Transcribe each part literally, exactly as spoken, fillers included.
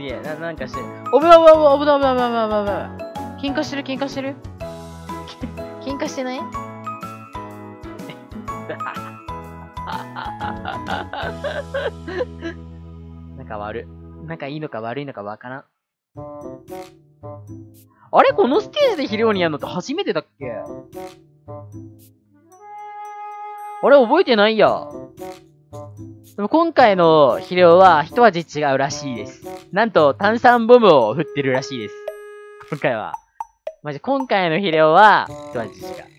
げえ。な、なんかしてる。おぶなおぶなおぶなおぶなおぶなおぶなおぶなおぶな。喧嘩してる喧嘩してる喧嘩してない仲悪。仲いいのか悪いのかわからん。あれこのステージでヒレオにやるのって初めてだっけ？あれ覚えてないや。でも今回のヒレオは一味違うらしいです。なんと炭酸ボムを振ってるらしいです。今回は。マジ今回のヒレオは一味違う。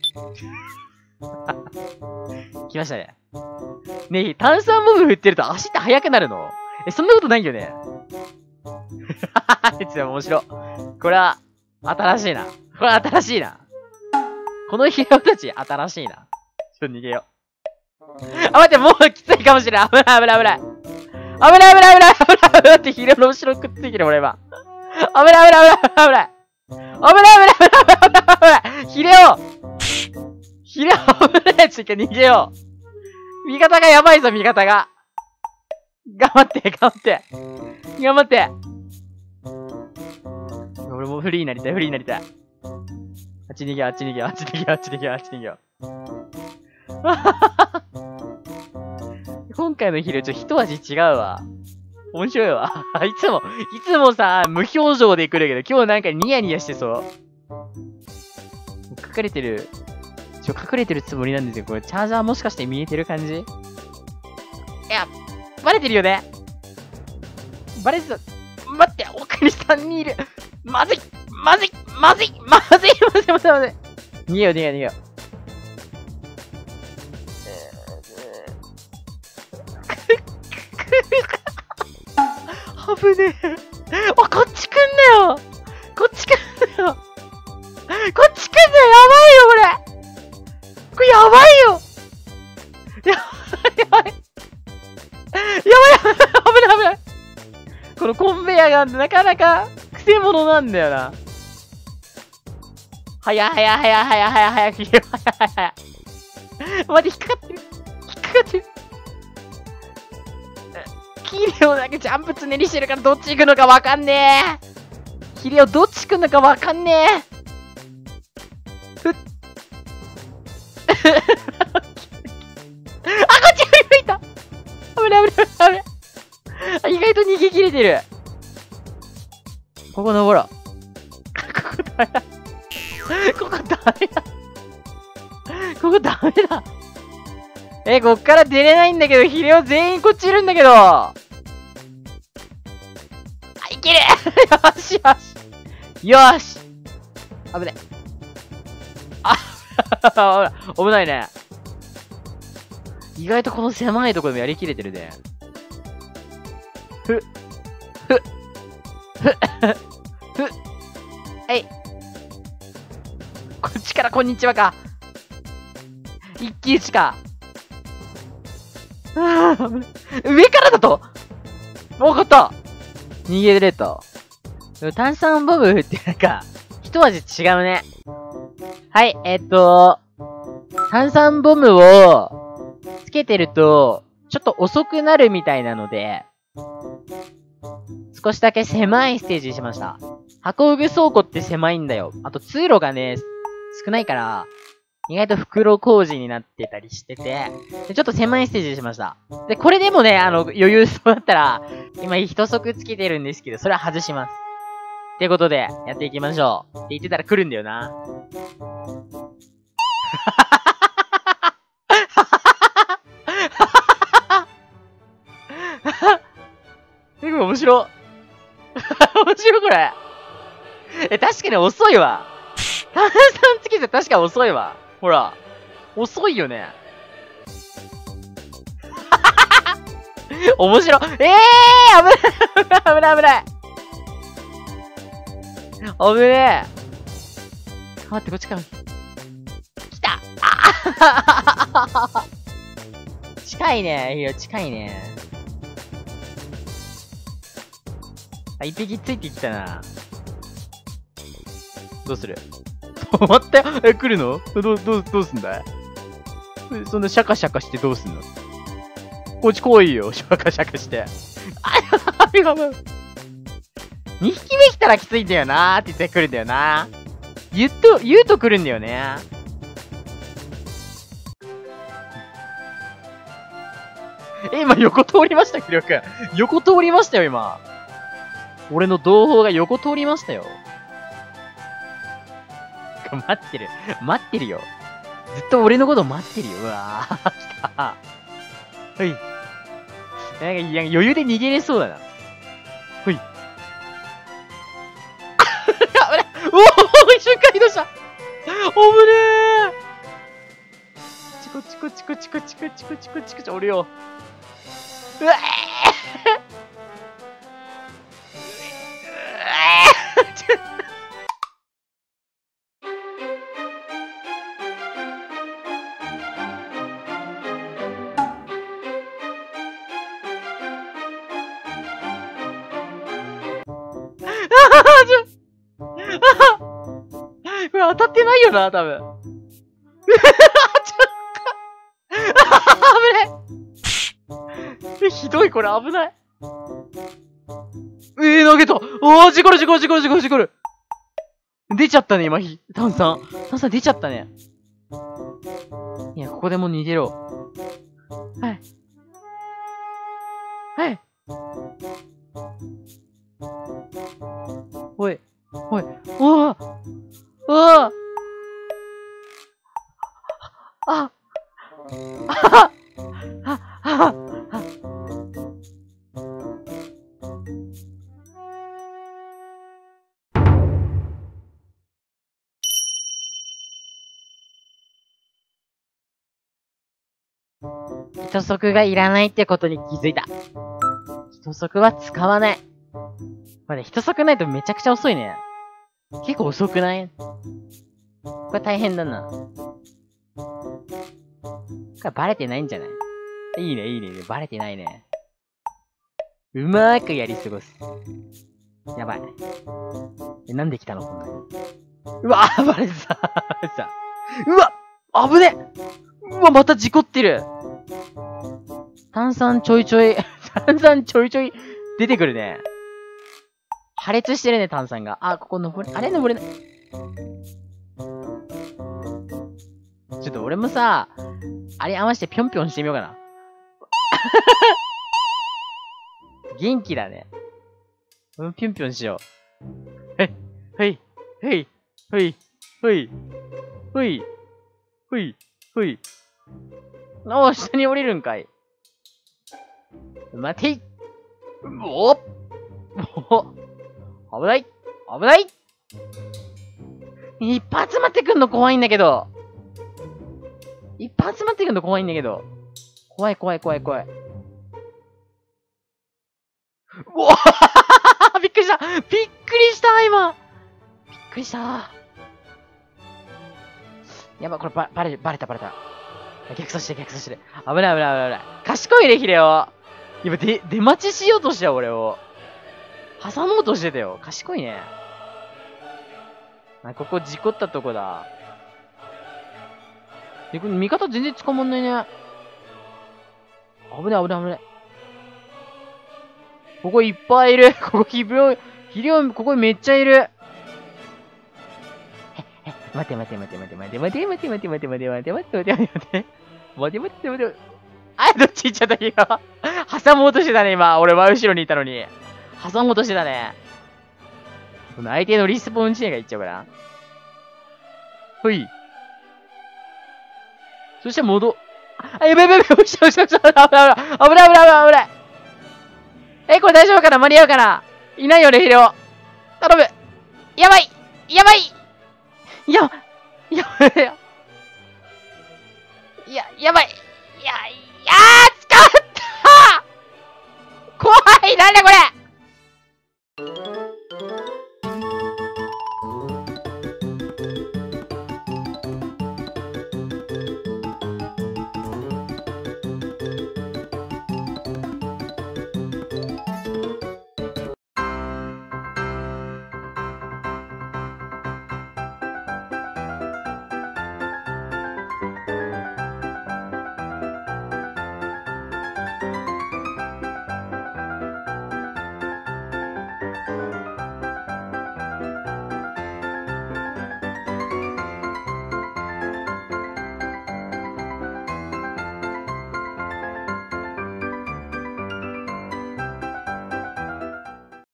来ましたね。ねえ、炭酸ボム振ってると足って速くなるの？え、そんなことないよね。ちょっと面白い。これは、新しいな。これは新しいな。このヒレオたち、新しいな。ちょっと逃げよう。あ、待って、もうきついかもしれない。危ない、危ない、危ない。危ない、危ない、危ない、危ない、危ない、危ないってヒレオの後ろくっついてる、俺今。危ない、危ない、危ない、危ない。危ない、危ない、危ない、危ない、危ない。ヒレオヒレオ危ない。ちょっと逃げよう。味方がやばいぞ、味方が。頑張って、頑張って。頑張って。俺もフリーになりたい、フリーになりたい。あっち逃げよう、あっち逃げよう、あっち逃げよう、あっち逃げよう、あっち逃げよう。今回のヒレちょっと一味違うわ。面白いわ。いつも、いつもさ、無表情で来るけど、今日なんかニヤニヤしてそう。書かれてる、ちょ、隠れてるつもりなんですよ。これ、チャージャーもしかして見えてる感じ？いや、バレてるよね。バレてた。待って、奥にさんにんいる。まずいまずいまずいまずいまずいまずいまずい。逃げよう逃げよう逃げよう。危ねえ。あ、こっち来んなよ。こっち来んなよ。こっち来んなよ。やばいよ、これ。これやばいよ。やばい、やばい。やばい、やばい。危ない、危ない。このコンベヤがなかなかくせ者なんだよな。はやはやはやはやはやはやはやはやはや。待って、引っかかってる。引っかかってる。ヒレオだけジャンプつねりしてるからどっち行くのかわかんねえ。ヒレオどっち行くのかわかんねえ。ふっ。あ、こっち振り向いた。危ない危ない危ない。あ、意外と逃げ切れてる。ここ登ろう。ここダメだ。ここダメだ。ここダメだ。え、こっから出れないんだけど、ヒレオ全員こっちいるんだけど。あ、いけるよしよし。よし。危ない。あ、危ないね。意外とこの狭いところでもやりきれてるね。ふっ。ふっ。ふっ。ふっ。はい。こっちからこんにちはか。一騎打ちか。ああ、上からだとわかった逃げれた。炭酸ボムってなんか、一味違うね。はい、えっと、炭酸ボムをつけてると、ちょっと遅くなるみたいなので、少しだけ狭いステージにしました。箱上倉庫って狭いんだよ。あと通路がね、少ないから、意外と袋工事になってたりしてて、でちょっと狭いステージにしました。で、これでもね、あの、余裕そうだったら、今一足つけてるんですけど、それは外します。ってことで、やっていきましょう。って言ってたら来るんだよな。すごい面白い。面白いこれ。え、確かに遅いわ。炭酸つけて確かに遅いわ。ほら。遅いよね。面白い。ええー、危ない危ない危ない。危ねえ。待って、こっちから。来たあ近いね。いや、近いね。あ、一匹ついてきたな。どうする？止まったよ。え、来るの？どう、どう、どうすんだい？そんなシャカシャカしてどうすんの？こっち来いよ。シャカシャカして。あ、やばいやばい。 にひきめ来たらきついんだよなーって言ってくるんだよな。言うと、言うと来るんだよね。え、今横通りました、キリオくん。横通りましたよ、今。俺の同胞が横通りましたよ。待ってる。待ってるよ。ずっと俺のこと待ってるよ。うわぁ、来た。はい。なんか、いや、余裕で逃げれそうだな。ほい。あ、危ない。おお、一瞬回移動した。おぶねー。チコチコチコチコチコチコチコチコチ、おるよ。うわー。これ当たってないよな、多分。危ない。ひどい、これ危ない。えー、投げた。おー、事故る、事故る、事故る、事故る、事故る。出ちゃったね、今、炭酸。炭酸出ちゃったね。いや、ここでもう逃げろ。はい。はい。おい、おい、おーおーああああ人足がいらないってことに気づいた。人足は使わない。まあね、人足ないとめちゃくちゃ遅いね。結構遅くない？これ大変だな。これバレてないんじゃない？いいね、いいね、バレてないね。うまーくやり過ごす。やばい。え、なんで来たのこんなに。うわー、バレてた。バレてた。うわ危ね！うわ、また事故ってる。炭酸ちょいちょい、炭酸ちょいちょい出てくるね。破裂してるね、炭酸が。あ、ここ登れ、あれ登れない。ちょっと俺もさ、あれ合わせてぴょんぴょんしてみようかな。元気だね。俺もぴょんぴょんしよう。え、はい、はい、はい、はい、はい、はい、はい。おー、下に降りるんかい。待てい。おっお危ない危ない一発待ってくんの怖いんだけど。一発待ってくんの怖いんだけど。怖い怖い怖い怖い。おおびっくりしたびっくりした今びっくりしたやば、これば、ばれ、ばれたばれた。逆走して逆走して。危ない危ない危ない危ない。賢いね、ヒレオ。今、で、出待ちしようとしたよ、俺を。挟もうとしてたよ。賢いね。あ、ここ事故ったとこだ。で、これ味方全然捕まんないね。危ない危ない危ない。ここいっぱいいる。ここ肥料、肥料、ここめっちゃいる。待て待て待て待て待て待て待て待て待て待て待て待て待て待て待て待て待て待て。あ、どっち行っちゃった今。挟もうとしてたね今。俺真後ろにいたのに。挟もうとしてたね。この相手のリスポーン地点がいっちゃうから。ほい。そして戻、あ、やべやべやべ、落ちた落ちた落ちた。危ない危ない危ない危ない危ない危ない。え、これ大丈夫かな間に合うかないないよね、ヒレオ。頼む。やばいやばいや、やばいいや、やばいいや、いやー、使った怖いなんだこれ